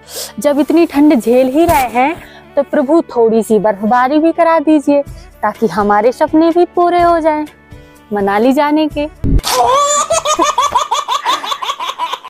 जब इतनी ठंड झेल ही रहे हैं तो प्रभु थोड़ी सी बर्फबारी भी करा दीजिए ताकि हमारे सपने भी पूरे हो जाएं मनाली जाने के।